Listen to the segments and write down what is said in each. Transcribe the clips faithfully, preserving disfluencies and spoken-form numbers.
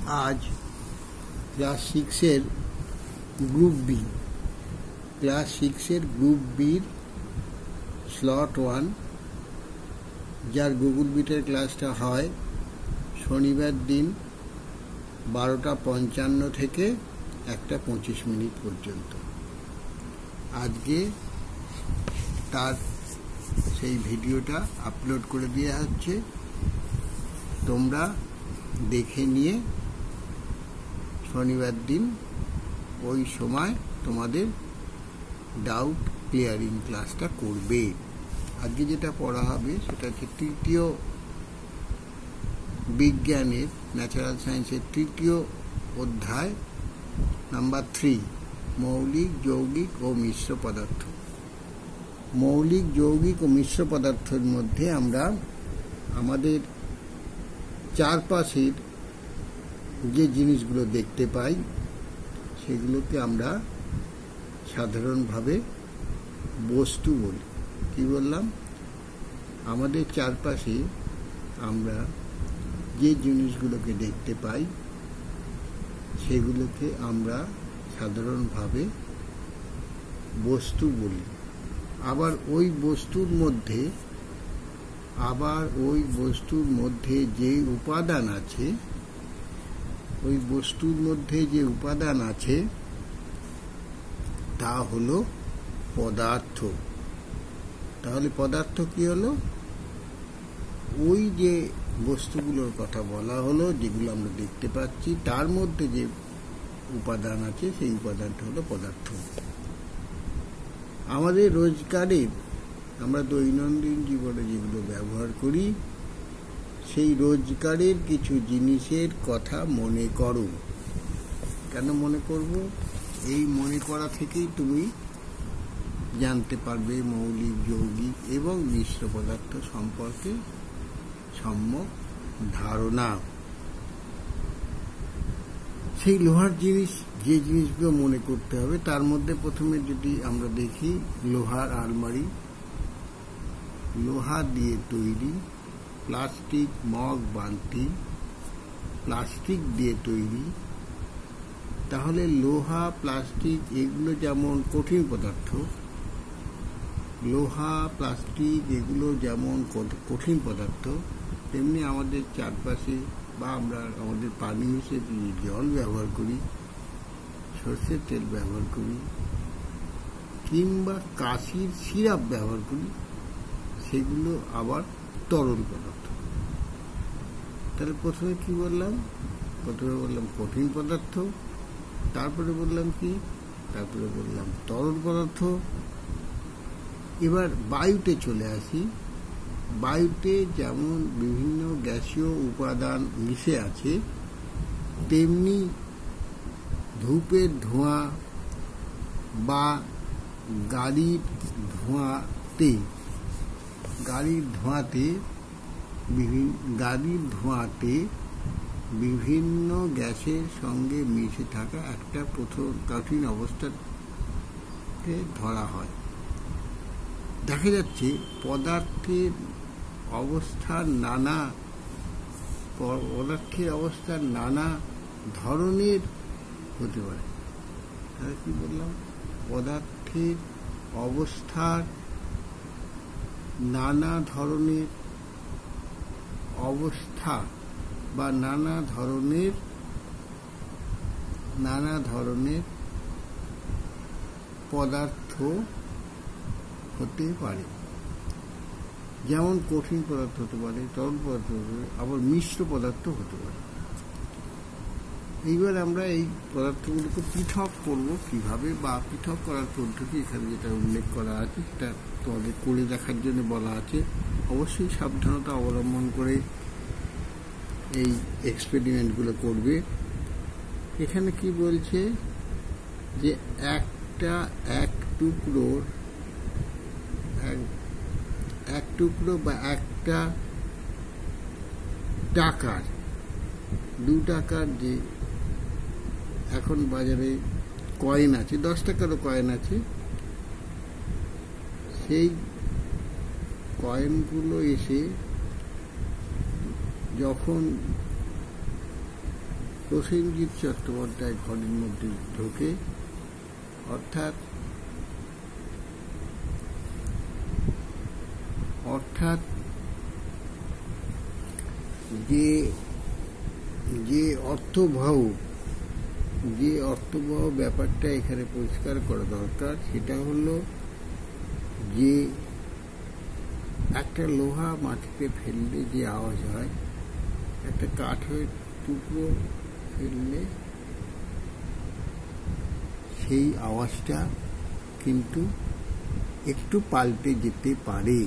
आज ক্লাস সিক্সের group B class সিক্সের গ্রুপ বির স্লট ওয়ান, যার গুগল মিটের ক্লাসটা হয় শনিবার দিন বারোটা পঞ্চান্ন থেকে একটা পঁচিশ মিনিট পর্যন্ত। আজকে তার সেই ভিডিওটা আপলোড করে দেওয়া হচ্ছে, তোমরা দেখে নিয়ে শনিবার দিন ওই সময় তোমাদের ডাউট ক্লিয়ারিং ক্লাসটা করবে। আজকে যেটা পড়া হবে সেটা হচ্ছে তৃতীয় বিজ্ঞানের ন্যাচারাল সায়েন্সের তৃতীয় অধ্যায় নাম্বার থ্রি, মৌলিক যৌগিক ও মিশ্র পদার্থ। মৌলিক যৌগিক ও মিশ্র পদার্থের মধ্যে আমরা আমাদের চারপাশের যে জিনিসগুলো দেখতে পাই সেগুলোকে আমরা সাধারণভাবে বস্তু বলি। কি বললাম? আমাদের চারপাশে আমরা যে জিনিসগুলোকে দেখতে পাই সেগুলোকে আমরা সাধারণভাবে বস্তু বলি। আবার ওই বস্তুর মধ্যে আবার ওই বস্তুর মধ্যে যে উপাদান আছে ওই বস্তুর মধ্যে যে উপাদান আছে তা হলো পদার্থ। তাহলে পদার্থ কি হলো? ওই যে বস্তুগুলোর কথা বলা হলো, যেগুলো আমরা দেখতে পাচ্ছি, তার মধ্যে যে উপাদান আছে সেই উপাদানটা হলো পদার্থ। আমাদের রোজগারের আমরা দৈনন্দিন জীবনে যেগুলো ব্যবহার করি সেই রোজগারের কিছু জিনিসের কথা মনে করো। কেন মনে করব? এই মনে করা থেকেই তুমি জানতে পারবে মৌলিক যৌগিক এবং মিশ্র পদার্থ সম্পর্কে সম্যক ধারণা। সেই লোহার জিনিস যে জিনিসগুলো মনে করতে হবে তার মধ্যে প্রথমে যদি আমরা দেখি লোহার আলমারি, লোহা দিয়ে তৈরি, প্লাস্টিক মগ বালতি প্লাস্টিক দিয়ে তৈরি। তাহলে লোহা প্লাস্টিক এগুলো যেমন কঠিন পদার্থ, লোহা প্লাস্টিক এগুলো যেমন কঠিন পদার্থ, তেমনি আমাদের চারপাশে বা আমরা আমাদের পানি হিসেবে জল ব্যবহার করি, সর্ষের তেল ব্যবহার করি কিংবা কাশির সিরাপ ব্যবহার করি, সেগুলো আবার তরল পদার্থ। তাহলে প্রথমে কি বললাম? প্রথমে বললাম কঠিন পদার্থ, তারপরে বললাম কি? তারপরে বললাম তরল পদার্থ। এবার বায়ুতে চলে আসি। বায়ুতে যেমন বিভিন্ন গ্যাসীয় উপাদান মিশে আছে, তেমনি ধূপের ধোঁয়া বা গাড়ির ধোঁয়াতে গাড়ির ধোঁয়াতে বিভিন্ন গাড়ির ধোঁয়াতে বিভিন্ন গ্যাসের সঙ্গে মিশে থাকা একটা প্রথম কঠিন অবস্থাকে ধরা হয়। দেখা যাচ্ছে পদার্থের অবস্থার নানা পদার্থের অবস্থার নানা ধরনের হতে পারে। তাহলে কি বললাম? পদার্থের অবস্থার নানা ধরনের অবস্থা বা নানা ধরনের নানা ধরনের পদার্থ হতে পারে। যেমন কঠিন পদার্থ হতে পারে, তরল পদার্থ হতে পারে, আবার মিশ্র পদার্থ হতে পারে। এইবার আমরা এই পদার্থগুলোকে পৃথক করব কিভাবে, বা পৃথক করার পদ্ধতি এখানে যেটা উল্লেখ করা আছে সেটা তোমাদের করে দেখার জন্য বলা আছে। অবশ্যই সাবধানতা অবলম্বন করে এই এক্সপেরিমেন্টগুলো করবে। এখানে কি বলছে যে একটা এক টুকরোর এক টুকরো বা একটা টাকার দু টাকার যে এখন বাজারে কয়েন আছে, দশ টাকারও কয়েন আছে, সেই কয়েনগুলো এসে যখন প্রসেনজিৎ চট্টোপাধ্যায় ঘরের মধ্যে ঢোকে, অর্থাৎ অর্থাৎ যে যে অর্থবহ যে অর্থবহ ব্যাপারটা এখানে পরিষ্কার করা দরকার, সেটা হলো যে একটা লোহা মাটিতে ফেললে যে আওয়াজ হয়, একটা কাঠের টুকরো ফেললে সেই আওয়াজটা কিন্তু একটু পাল্টে যেতে পারে।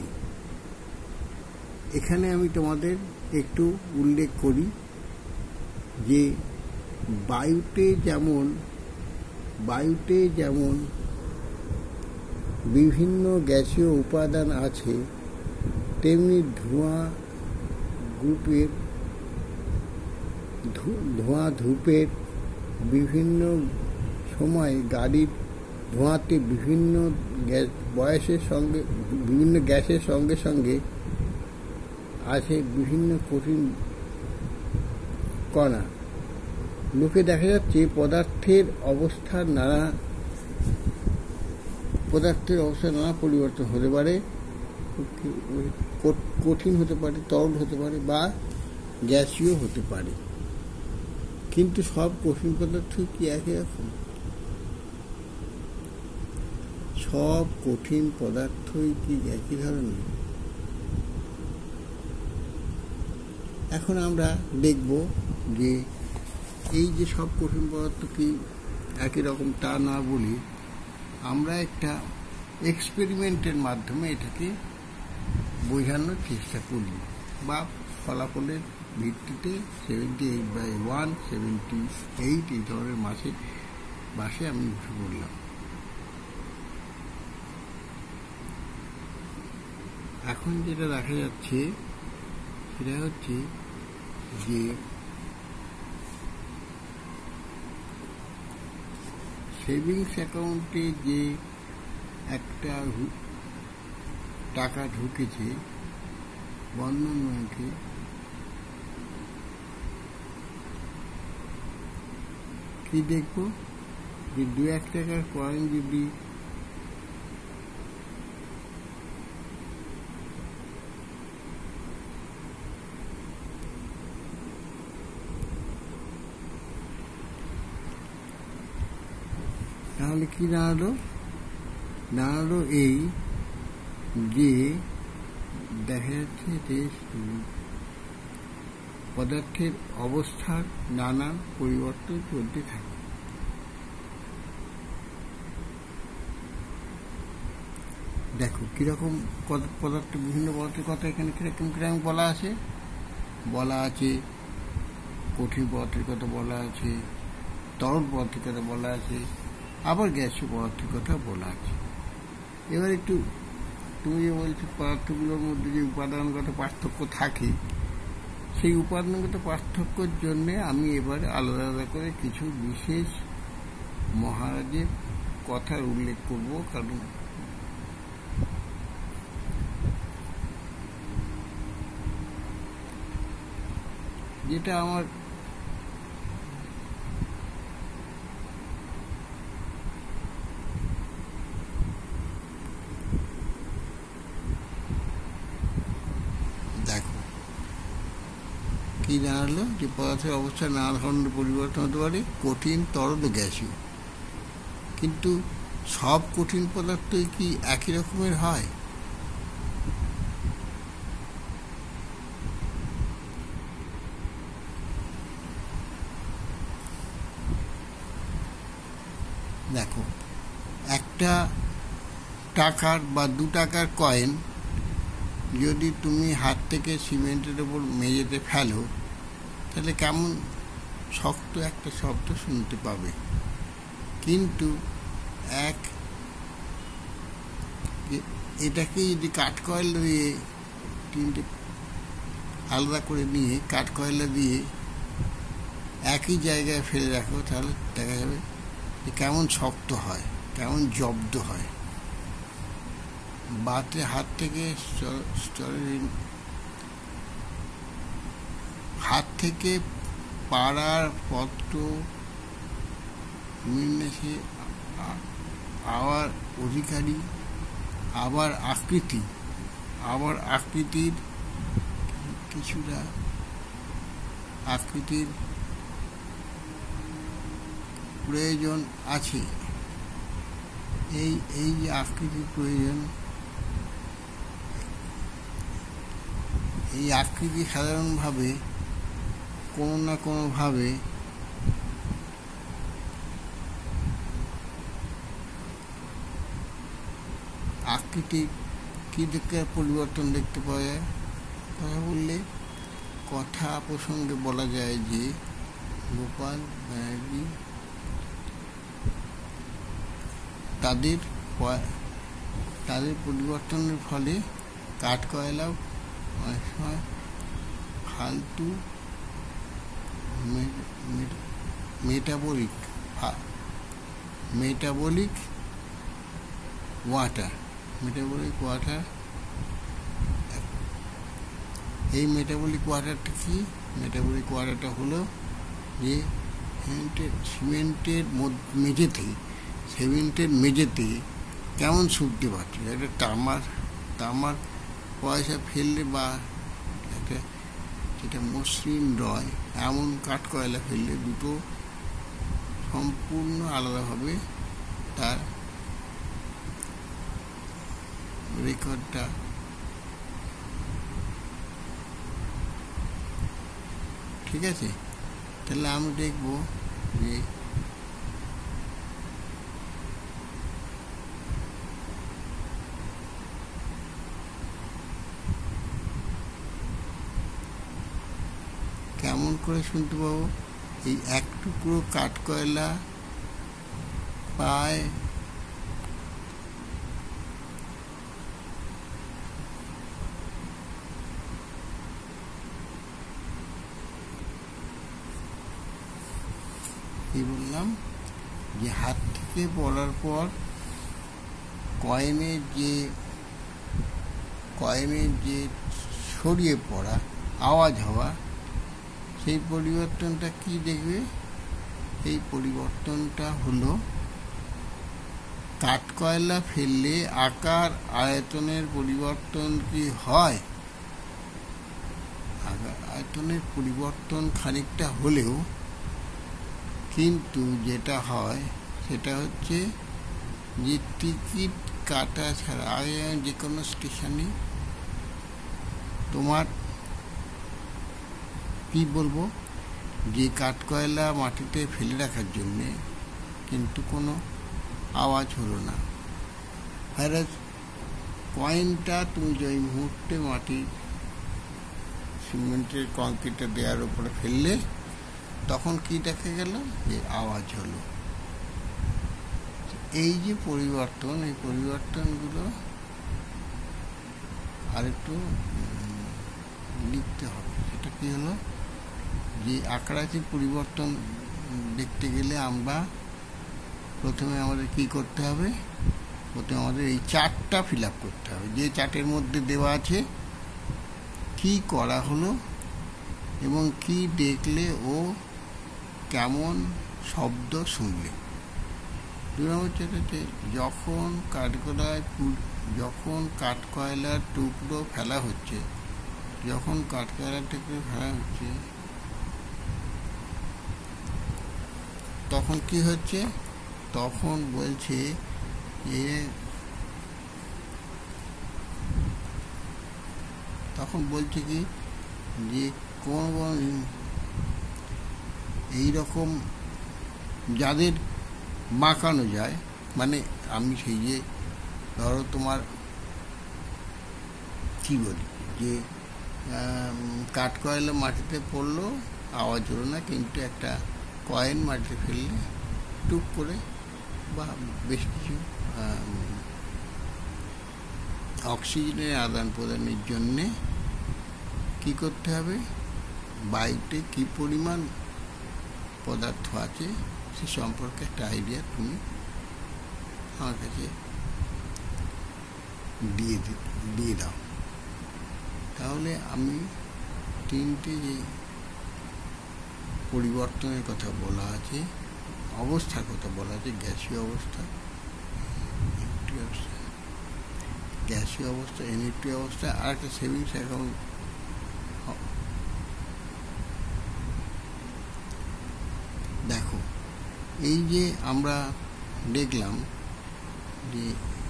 এখানে আমি তোমাদের একটু উল্লেখ করি যে বায়ুতে যেমন বায়ুতে যেমন বিভিন্ন গ্যাসীয় উপাদান আছে, তেমনি ধোঁয়া গ্রুপের ধোঁয়া ধূপের বিভিন্ন সময় গাড়ির ধোঁয়াতে বিভিন্ন গ্যাস বয়সের সঙ্গে বিভিন্ন গ্যাসের সঙ্গে সঙ্গে আছে বিভিন্ন কঠিন কণা। লোকে দেখা যাচ্ছে পদার্থের অবস্থার নানা পদার্থের অবস্থার নানা পরিবর্তন হতে পারে, কঠিন হতে পারে, তরল হতে পারে বা গ্যাসীয় হতে পারে। কিন্তু সব কঠিন পদার্থ কি একই রকম? সব কঠিন পদার্থই কি একই ধরনের? এখন আমরা দেখব যে এই যে সব কঠিন পদার্থ কি একই রকম তা না বলি, আমরা একটা এক্সপেরিমেন্টের মাধ্যমে এটাকে বোঝানোর চেষ্টা করি, বা ফলাফলের ভিত্তিতে seventy eight by one seventy eight এই ধরনের মাসে বাসে আমি উঠে পড়লাম। এখন যেটা দেখা যাচ্ছে সেটা হচ্ছে যে সেভিংস অ্যাকাউন্টে যে একটা টাকা ঢুকেছে বন্ধন ব্যাংকে, কি দেখবো যে দু এক টাকার কয়েন যদি তাহলে কি দাঁড়ালো? দাঁড়ালো এই যে দেখা যাচ্ছে যে পদার্থের অবস্থার নানা পরিবর্তন চলতে থাকে। দেখো কিরকম পদার্থ, বিভিন্ন পদার্থের কথা এখানে কিরকম কিরকম বলা আছে বলা আছে কঠিন পদার্থের কথা বলা আছে, তরল পদার্থের কথা বলা আছে, আবার গ্যাসীয় পদার্থের কথা বলা আছে। এবার একটু তুমি যে বলছো পদার্থগুলোর মধ্যে যে উপাদানগত পার্থক্য থাকে, সেই উপাদানগত পার্থক্যের জন্যে আমি এবারে আলাদা আলাদা করে কিছু বিশেষ মহারাজের কথার উল্লেখ করব, কারণ যেটা আমার দেখো কি জানালো যে পদার্থের অবস্থা নানা ধরনের পরিবর্তন হতে পারে, কঠিন, তরল ও গ্যাসীয়। কিন্তু সব কঠিন পদার্থই কি একই রকমের হয়? দেখো একটা টাকার বা দু টাকার কয়েন যদি তুমি হাত থেকে সিমেন্টের ওপর মেঝেতে ফেলো, তাহলে কেমন শক্ত একটা শব্দ শুনতে পাবে। কিন্তু এক এটাকে যদি কাঠকয়লা দিয়ে তিনটে আলাদা করে নিয়ে কাঠকয়লা দিয়ে একই জায়গায় ফেলে রাখো, তাহলে দেখা যাবে যে কেমন শক্ত হয়, কেমন জব্দ হয়। বাতে হাত থেকে হাত থেকে পাড়ার পত্র বিন্যাসে আবার অধিকারী, আবার আকৃতি, আবার আকৃতির কিছুটা আকৃতির প্রয়োজন আছে। এই এই যে আকৃতির প্রয়োজন, এই আকৃতি সাধারণভাবে কোনো না কোনোভাবে আকৃতি কী দিকে পরিবর্তন দেখতে পাওয়া যায়? কথা বললে কথা প্রসঙ্গে বলা যায় যে গোপাল ব্যানার্জি তাদের তাদের পরিবর্তনের ফলে কাঠকয়লা অনেক সময় ফালতু metabolic metabolic water metabolic water এই মেটাবলিক ওয়াটারটা কি? মেটাবলিক ওয়াটারটা হলো যে সিমেন্টের সিমেন্টের মেঝেতে সিমেন্টের মেঝেতে কেমন শুকতে পারছে একটা তামার তামার পয়সা ফেললে বা একটা যেটা মসৃণ রয় এমন কাঠকয়লা ফেললে দুটো সম্পূর্ণ আলাদাভাবে তার রেকর্ডটা ঠিক আছে। তাহলে আমি দেখব যে কেমন করে শুনতে পাবো। এই এক টুকরো কাঠকয়লা পায় কি বললাম যে হাত থেকে পড়ার পর কয়েনের যে কয়েনের যে ছড়িয়ে পড়া আওয়াজ হওয়া সেই পরিবর্তনটা কি দেখবে? এই পরিবর্তনটা হলো কাঠকয়লা ফেললে আকার আয়তনের পরিবর্তন কি হয়? আয়তনের পরিবর্তন খানিকটা হলেও কিন্তু যেটা হয় সেটা হচ্ছে যে টিকিট কাটা ছাড়া আগে যে কোনো স্টেশনে তোমার কি বলবো যে কাঠকয়লা মাটিতে ফেলে রাখার জন্যে কিন্তু কোনো আওয়াজ হলো না। আর কয়েনটা তুমি যে ওই মুহূর্তে মাটি সিমেন্টের কংক্রিটটা দেওয়ার উপরে ফেললে তখন কি দেখা গেল যে আওয়াজ হলো। এই যে পরিবর্তন এই পরিবর্তনগুলো আরেকটু লিখতে হবে। সেটা কি হলো যে আকৃতির পরিবর্তন দেখতে গেলে আমরা প্রথমে আমাদের কি করতে হবে? প্রথমে আমাদের এই চার্টটা ফিল আপ করতে হবে, যে চার্টের মধ্যে দেওয়া আছে কি করা হলো এবং কি দেখলে ও কেমন শব্দ শুনলে। দুই নম্বর চার্টে যখন কাঠকয়লায় যখন কাঠকয়লার টুকরো ফেলা হচ্ছে যখন কাঠকয়লার টুকরো ফেলা হচ্ছে তখন কি হচ্ছে? তখন বলছে যে তখন বলছে কি যে কোন এইরকম যাদের বাঁকানো যায়, মানে আমি সেই যে ধরো তোমার কি বলি যে কাঠকয়লা মাটিতে পড়লো আওয়াজ হলো না, কিন্তু একটা কয়েন মাটিতে ফেললে টুক করে বা বেশ কিছু অক্সিজেনের আদান প্রদানের জন্যে কি করতে হবে? বায়ুতে কি পরিমাণ পদার্থ আছে সে সম্পর্কে একটা আইডিয়া তুমি আমার কাছে দিয়ে দিয়ে দাও। তাহলে আমি তিনটে যে পরিবর্তনের কথা বলা আছে, অবস্থার কথা বলা আছে, গ্যাসীয় অবস্থা, গ্যাসীয় অবস্থা, এনএফটি অবস্থা, আর একটা সেভিংস অ্যাকাউন্ট। দেখো, এই যে আমরা দেখলাম যে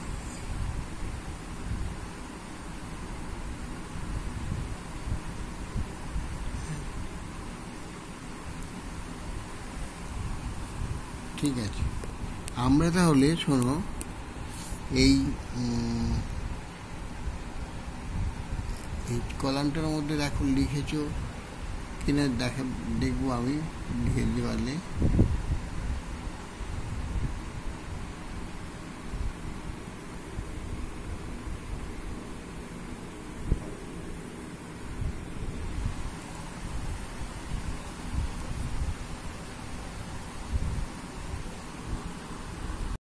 ঠিক আছে, আমরা তাহলে শোনো, এই এই কলামটার মধ্যে দেখো লিখেছো কিনা দেখা দেখবো আমি, লিখে দিতে পারলে।